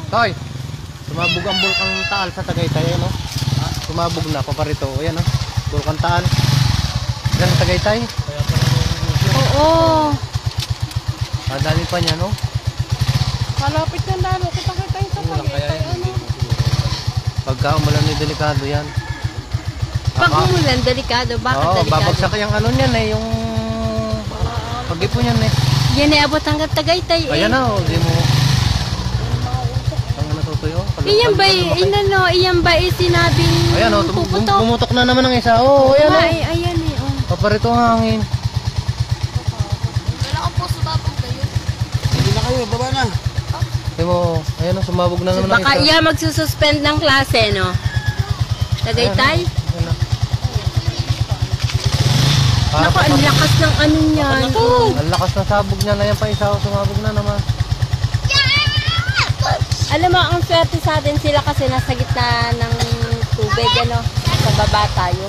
Toy, sumabog ang Bulkang Taal sa Tagaytay, ano? Sumabog na, paparito. Ayan, no? Bulkang Taal. Yan sa Tagaytay. Oo. Dali pa niya, no? Malapit na lalo. Kita-kita yung sa Tagaytay, ano? Pagka umulan ni delikado yan. Pag umulan, delikado. Bakit delikado? Babagsak yung ano niyan eh, yung pag-ipo niyan eh. Yan ay abot hanggang Tagaytay eh. Ayan na, hindi mo. Ang natutuyo. Iyan ba sinabing ayan o, puputok? bumutok na naman ang isa. Oo, ayan o. Ayan eh. Paparito ang hangin. Wala ko po sumabog kayo. Hindi na kayo, baba na. Hindi mo, ayan o, sumabog na naman ang isa. Baka iya magsususpend ng klase, no? Tagaytay? Ayan na. Naku, ang lakas ng ano niyan. Ang lakas ng sabog niya na yan pa isa o, sumabog na naman. Alam mo, ang swerte sa atin sila kasi nasa gitna ng tubig, ano? Sa baba tayo.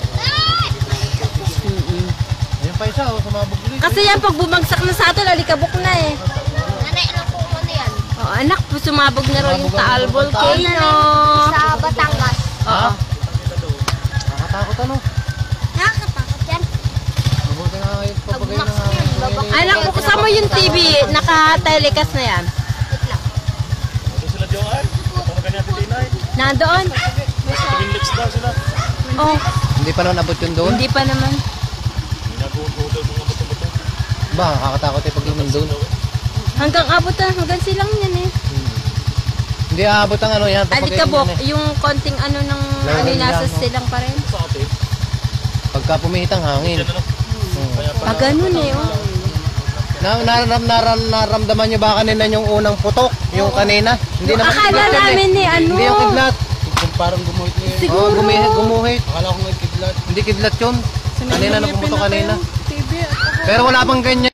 Ayan pa isa o, sumabog ulit. Kasi yan, pag bumagsak na sa atin, alikabok na eh. Nanay, ano po ano yan? Oh, anak, sumabog na raw yung Taal Volcano. Sa Batangas. Oo. Nakatakot ano? Nakakatakot yan. Mabuti nga yung papagay na nga. Anak, buksan mo yung TV, naka-telecast na yan. Wait lang. Sila Joan, kapag ganyan Tinay. Nandoon? Index daw sila. Oh, Hindi pa naman abot yun doon? hindi pa naman. Nag-uudol mga bato-bato. Ba, nakakatakot yung paglaman doon. Hanggang abot na, hanggang silang yan eh. Hindi aabot ang ano yan. Alikabok, yung konting ano ng Lahat ano yan, nasa no? silang pa rin. Sa atin. Pagka pumihit ang hangin. Yan ano. Pag ganun eh, oh. Naramdaman nyo ba kanina yung unang putok? Yung kanina? Hindi naman Akala kidlat yan namin eh, ano. Hindi yung kidlat. Kung parang gumuhit niya yun. Siguro. Gumuhit. Akala ko nga kidlat. Hindi kidlat yun. Kanina na pumutok kanina. TV. Pero wala pang ganyan.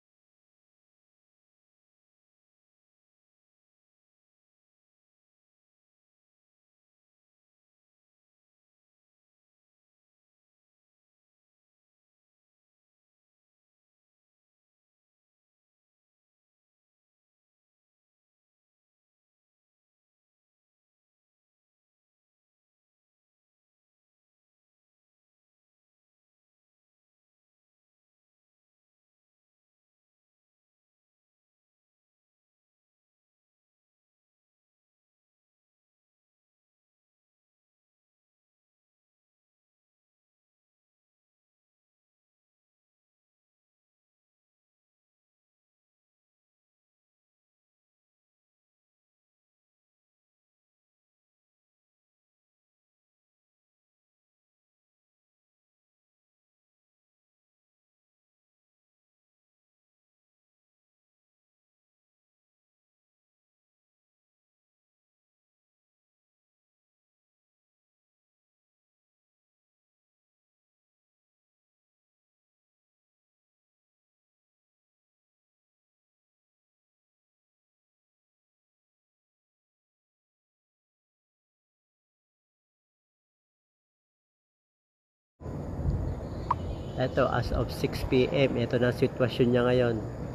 Ito, as of 6 PM, ito na sitwasyon niya ngayon.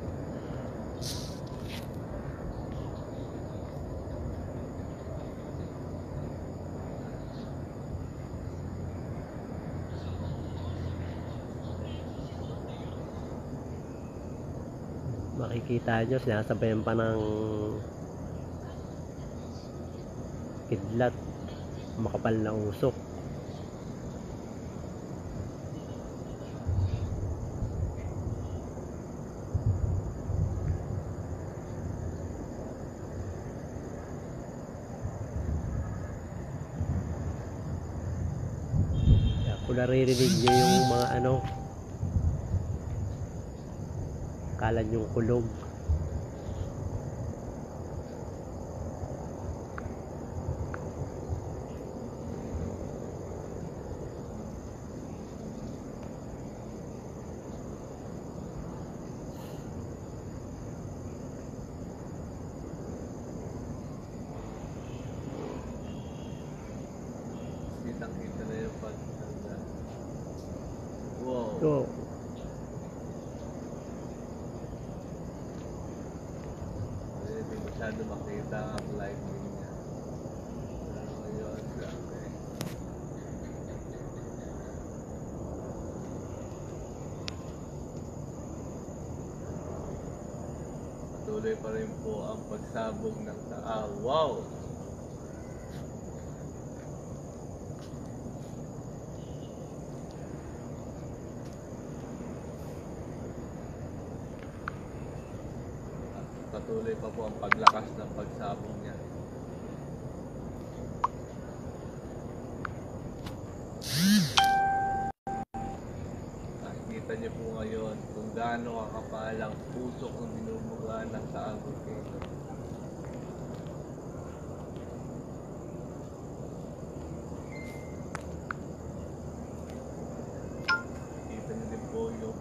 Makikita nyo, sinasabayan pa ng kidlat, makapal na usok. Kung naririnig nyo yung mga ano, kalan yung kulog. Kitang-kita na yung pagtanda. Wow. So, hindi masyado makita. makita ang lightning niya. Pero yun, grabe. Patuloy pa rin po ang pagsabog ng Taal. Wow! At patuloy pa po ang paglakas ng pagsabog niya. Nakikita niyo po ngayon kung gaano kakapal ang pusok ng binubuga ng Taal Volcano. Nakikita niyo din po yung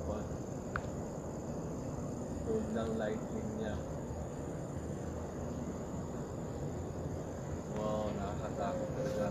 pag-hold ng lightning niya. Wow, nakakatakot talaga.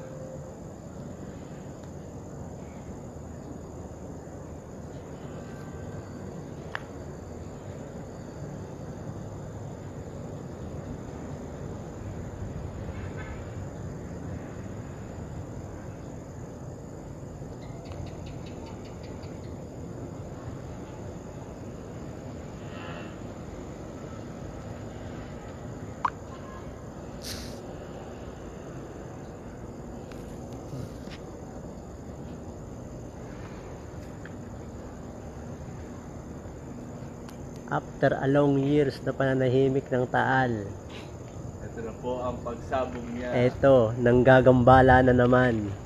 After a long years na pananahimik ng Taal, Ito na po ang pagsabog niya. eto, nanggagambala na naman.